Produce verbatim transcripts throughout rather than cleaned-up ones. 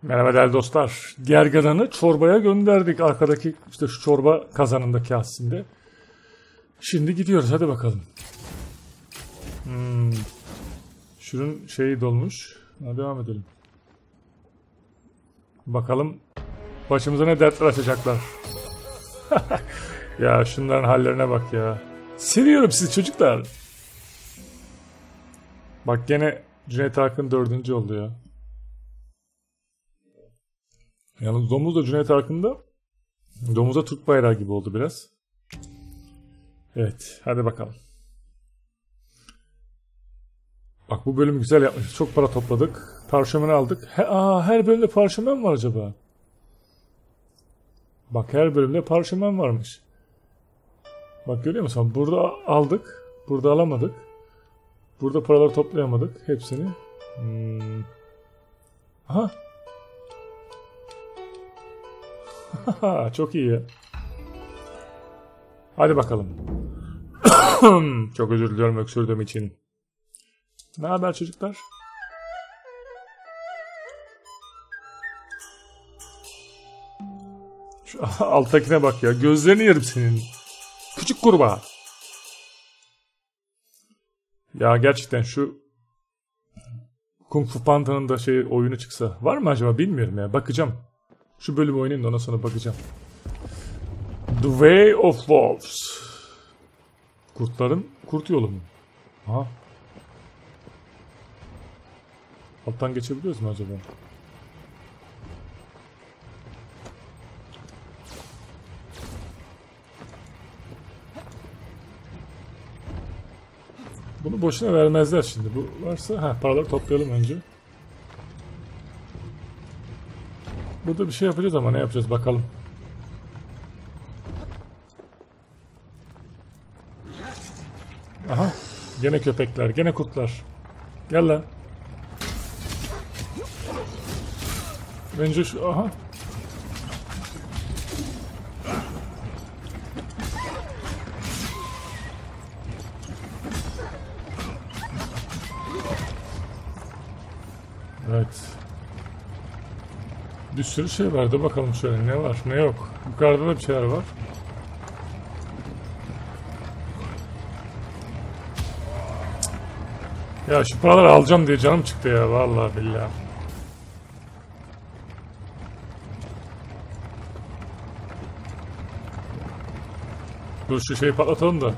Merhaba değerli dostlar. Gergedan'ı çorbaya gönderdik. Arkadaki işte şu çorba kazanındaki aslında. Şimdi gidiyoruz. Hadi bakalım. Hmm. Şunun şeyi dolmuş. Hadi devam edelim. Bakalım başımıza ne dertler açacaklar. Ya şunların hallerine bak ya. Seviyorum sizi çocuklar. Bak gene Cüneyt Arkın dördüncü oldu ya. Yalnız domuz da Cüneyt Arkın'da domuza Türk bayrağı gibi oldu biraz. Evet, hadi bakalım. Bak bu bölüm güzel yapmışız. Çok para topladık. Parşömeni aldık. He, aa, her bölümde parşömen var acaba? Bak her bölümde parşömen varmış. Bak görüyor musun? Burada aldık. Burada alamadık. Burada paraları toplayamadık. Hepsini. Hmm. Aha. Çok iyi ya. Hadi bakalım. Çok özür diliyorum öksürdüğüm için. Ne haber çocuklar? Şu alttakine bak ya. Gözlerini yerim senin. Küçük kurbağa. Ya gerçekten şu Kung Fu Panda'nın da şey oyunu çıksa. Var mı acaba bilmiyorum ya. Bakacağım. Şu bölümü oynayayım da ondan sonra bakacağım. The Way of Wolves. Kurtların kurt yolu mu? Aha. Alttan geçebiliyoruz mu acaba? Bunu boşuna vermezler şimdi. Bu varsa ha paraları toplayalım önce. Burada bir şey yapacağız ama ne yapacağız bakalım. Aha. Gene köpekler, gene kurtlar. Gel lan. Önce şu aha. Evet. Bir sürü şey vardı. Bakalım şöyle ne var ne yok. Yukarıda da bir şeyler var. Ya şu paraları alacağım diye canım çıktı ya. Vallahi billahi. Dur şu şeyi patlatalım da. Hı.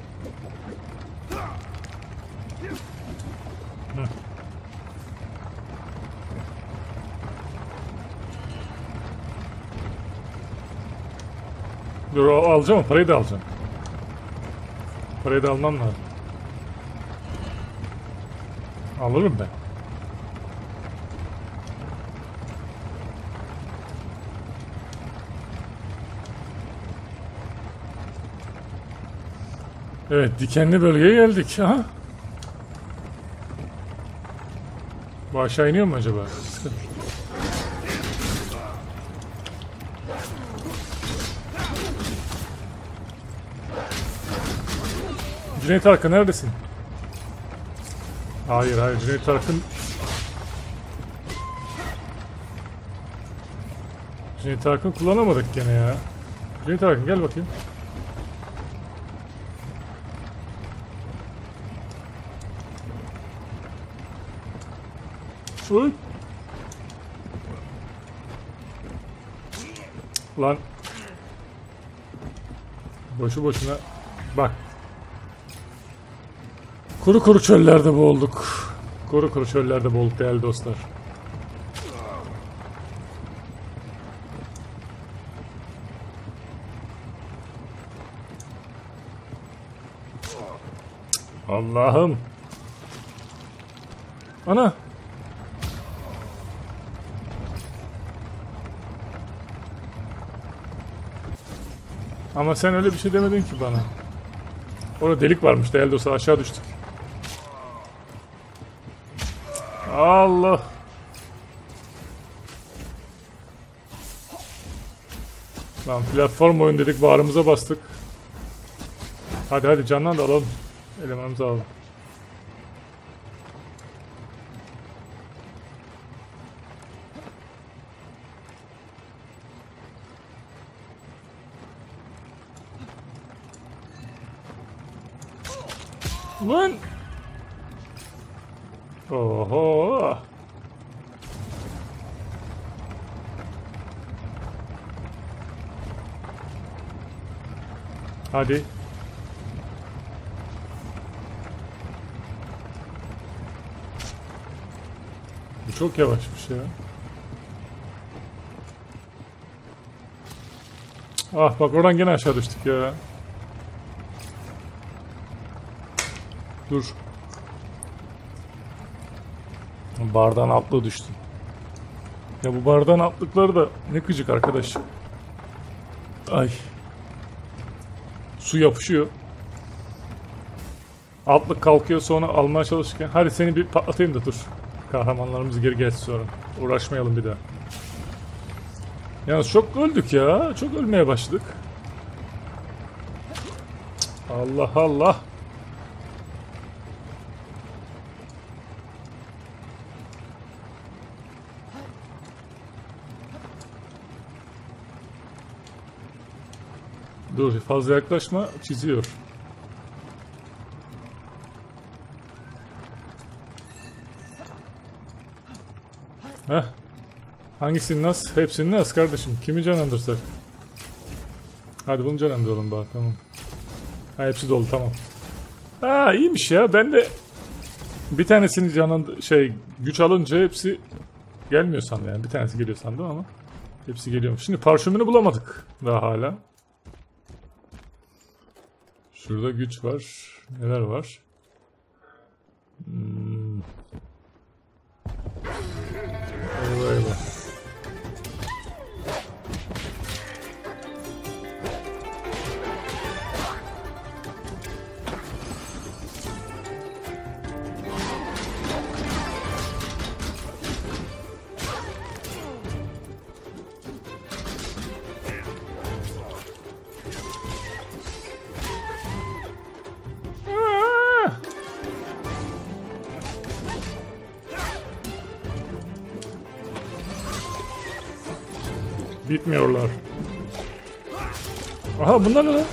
Dur alacağım ama parayı da alacağım. Parayı da almam lazım. Alırım ben. Evet, dikenli bölgeye geldik. Aha. Bu aşağı iniyor mu acaba? Cüneyt Arkın neredesin? Hayır hayır Cüneyt Arkın Cüneyt Arkın kullanamadık gene ya. Cüneyt Arkın gel bakayım. Uy. Lan. Boşu boşuna. Bak. Kuru kuru çöllerde boğulduk. Kuru kuru çöllerde boğulduk değerli dostlar. Allah'ım. Ana. Ama sen öyle bir şey demedin ki bana. Orada delik varmış değerli dostlar, aşağı düştük. Allah. Lan platform oyun dedik, bağrımıza bastık. Hadi hadi canlan da alalım. Elemanımızı alalım. Lan. Oho. Hadi. Bu çok yavaşmış ya. Ah bak oradan gene aşağı düştük ya. Dur. Bardağın altlığı düştü. Ya bu bardağın altlıkları da ne gıcık arkadaş. Ay. Su yapışıyor. Altlık kalkıyor, sonra almaya çalışırken. Hadi seni bir patlatayım da dur. Kahramanlarımız geri gelsin sonra. Uğraşmayalım bir daha. Yalnız çok öldük ya. Çok ölmeye başladık. Allah Allah. Dur fazla yaklaşma, çiziyor. Heh. Hangisini nasıl? Hepsini nasıl kardeşim? Kimi canlandırsak? Hadi bunu canlandıralım bak, tamam. Ha, hepsi dolu, tamam. Ha iyiymiş ya, ben de bir tanesini canlandır şey güç alınca hepsi gelmiyor sandım yani. Bir tanesi geliyor sandım ama hepsi geliyormuş. Şimdi parşömünü bulamadık daha hala. Şurada güç var. Neler var? Hmm. Eyvah eyvah. Bitmiyorlar. Aha bunlar ne lan?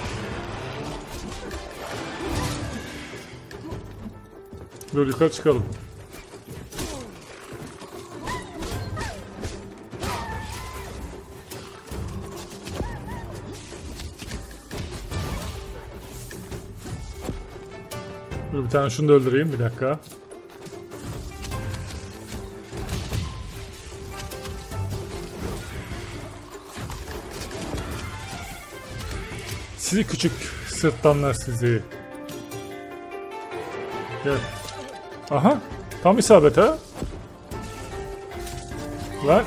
Dur yukarı çıkalım. Dur bir tane şunu da öldüreyim, bir dakika. Sizi küçük sırtlanlar sizi. Gel. Aha. Tam isabet ha. Lan.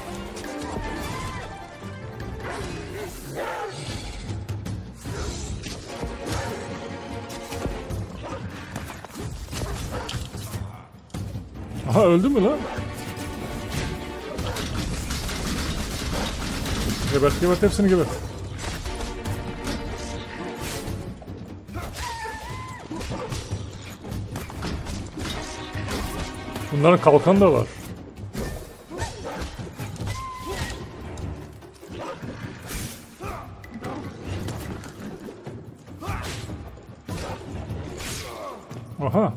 Aha öldü mü lan? Gebert gebert hepsini gebert. Bunların kalkan da var. Aha.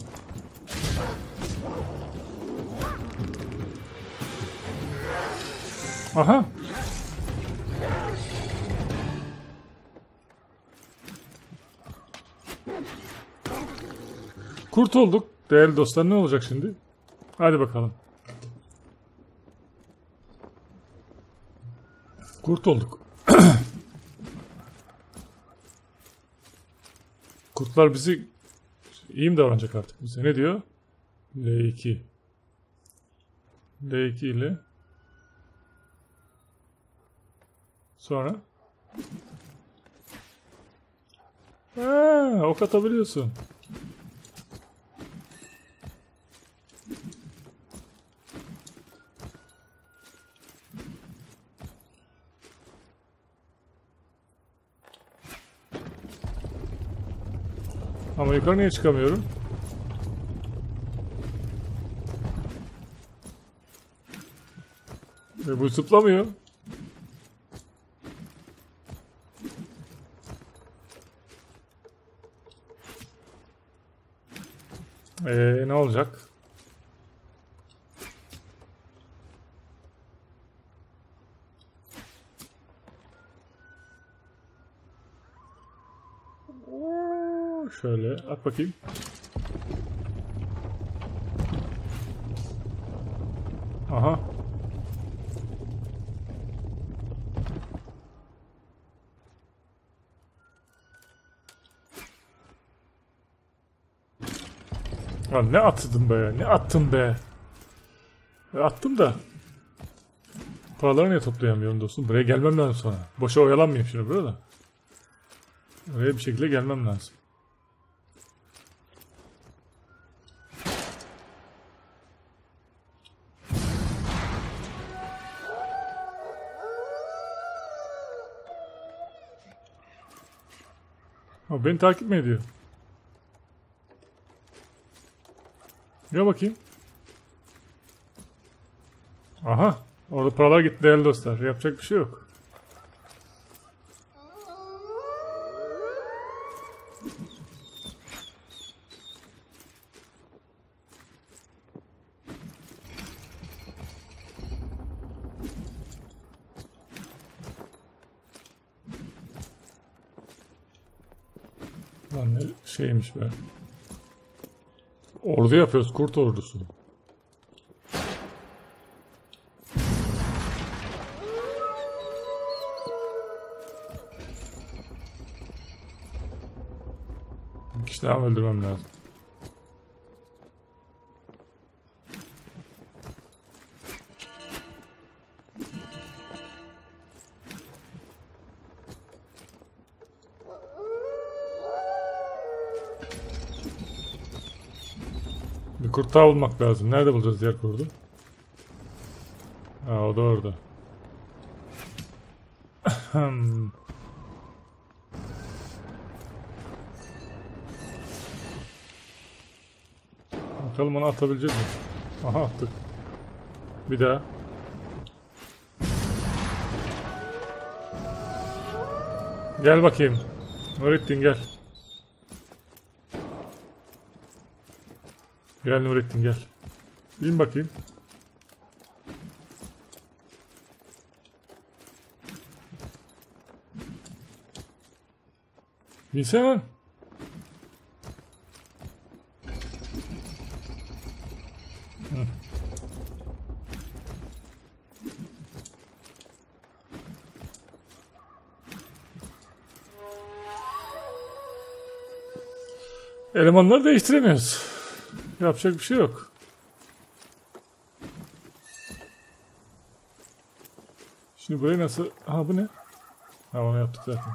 Aha. Kurtulduk. Değerli dostlar, ne olacak şimdi? Hadi bakalım. Kurtulduk. Kurtlar bizi iyi mi davranacak artık bize? Ne diyor? L iki. L iki ile sonra ha, ok atabiliyorsun. Ama yukarı niye çıkamıyorum? E bu zıplamıyor. Ee, ne olacak? Oo, şöyle at bakayım. Aha. Ya ne attın be? Ne attın be? E, attım da. Paraları niye toplayamıyorum dostum? Buraya gelmem lazım sonra. Boşa oyalanmayayım şimdi burada. Buraya bir şekilde gelmem lazım. Ha, beni takip mi ediyor? Gel bakayım. Aha. Orada paralar gitti değerli dostlar. Yapacak bir şey yok. Lan ne şeymiş be. Ordu yapıyoruz. Kurt ordusu. Bir kişi daha öldürmem lazım. Bir kurt daha bulmak lazım. Nerede bulacağız diğer kurdu? Ha, o da orada. Bakalım onu atabilecek mi? Aha attık. Bir daha. Gel bakayım. Nurettin gel. Gel Nurettin gel. Bin bakayım. Binsene. Hı. Elemanları değiştiremiyoruz. Yapacak bir şey yok. Şimdi burayı nasıl... Ha bu ne? Ha onu yaptık zaten.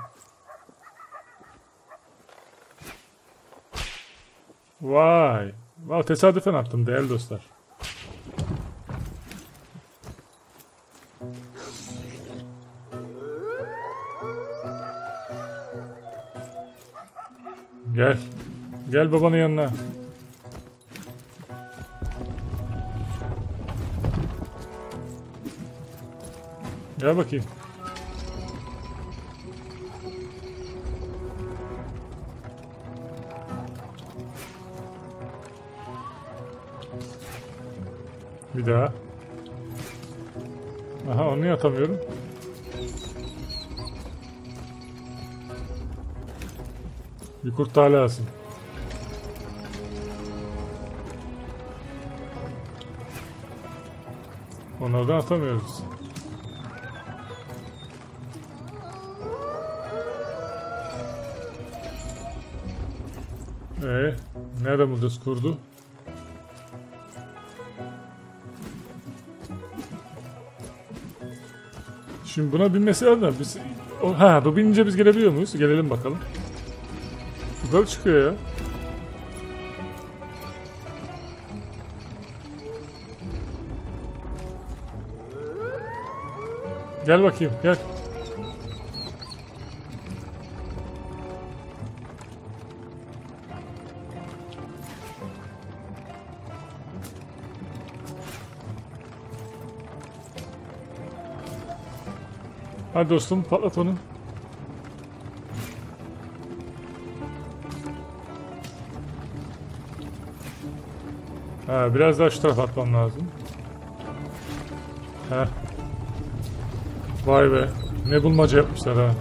Vay. Vay tesadüfen attım değerli dostlar. Gel. Gel babanın yanına. Gel bakayım. Bir daha. Aha onu niye atamıyorum? Bir kurt daha lazım. Onlardan atamıyoruz. Ee, nerede bulacağız kurdu? Şimdi buna binmesi lazım da biz... O, ha bu binince biz gelebiliyor muyuz? Gelelim bakalım. Yukarı çıkıyor ya. Gel bakayım gel. Hadi dostum patlat onu. Ha, biraz daha şu tarafa atmam lazım. Heh. Vay be. Ne bulmaca yapmışlar ha.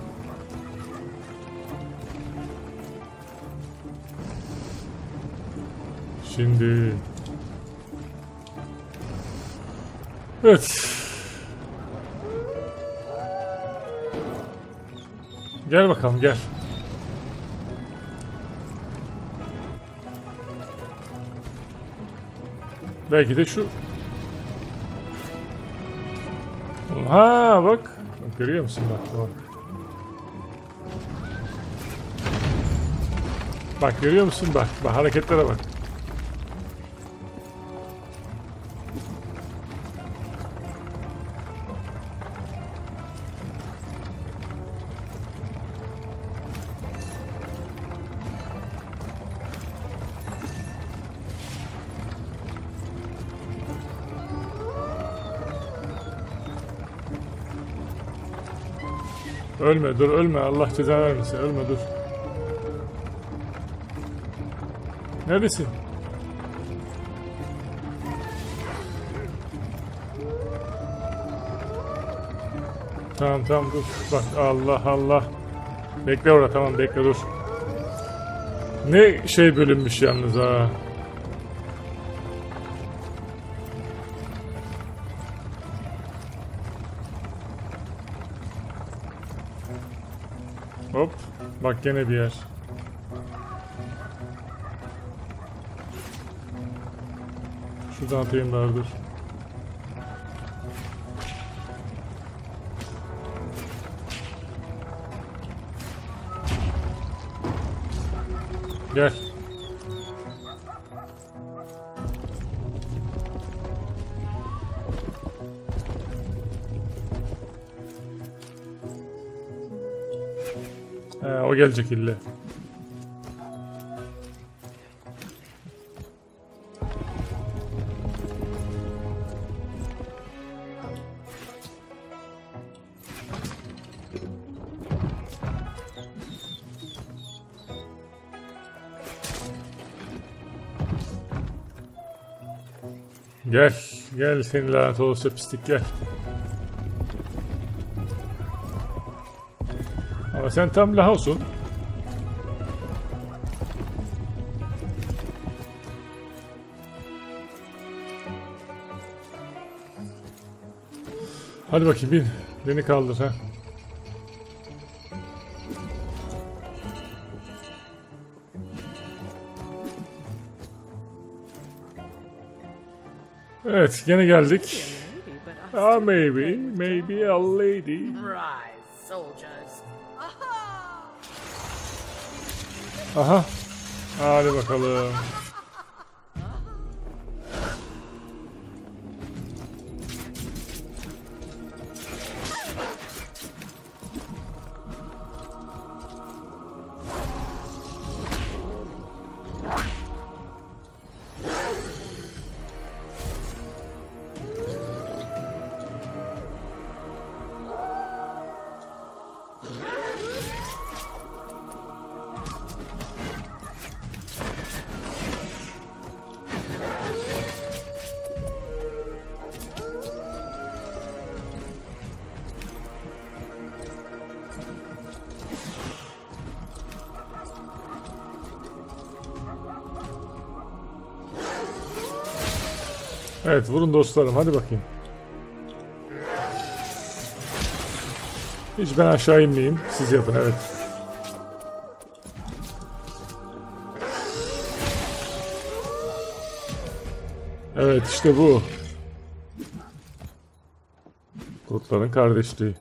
Şimdi. Evet. Gel bakalım gel. Belki de şu. Ha bak. Bak görüyor musun bak bak. Bak görüyor musun bak. Bak hareketlere bak. Ölme dur ölme Allah ceza vermesin ölme dur. Neredesin? Tamam tamam dur bak Allah Allah. Bekle orada tamam bekle dur. Ne şey bölünmüş yalnız ha. Hop. Bak gene bir yer. Şuradan atayım bari dur. Gel. He, o gelecek ille. Gel, gel seni lanet olası pislik gel. Ama sen tam lahosun. Hadi bakayım bin. Beni kaldır ha. Evet, gene geldik. Ah, maybe, maybe a lady. Rise, soldiers. Aha. Hadi bakalım. Evet vurun dostlarım hadi bakayım. Hiç ben aşağı inmeyeyim. Siz yapın evet. Evet işte bu. Kurtların kardeşliği.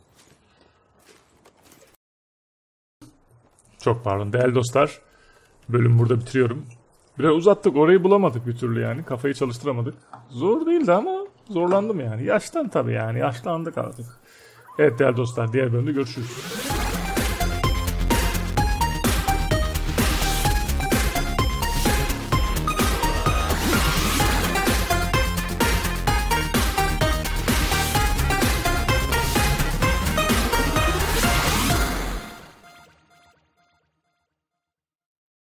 Çok pardon değerli dostlar. Bölüm burada bitiriyorum. Biraz uzattık orayı bulamadık bir türlü yani. Kafayı çalıştıramadık. Zor değildi ama zorlandım yani. Yaştan tabii yani. Yaşlandık artık. Evet değerli dostlar diğer bölümde görüşürüz.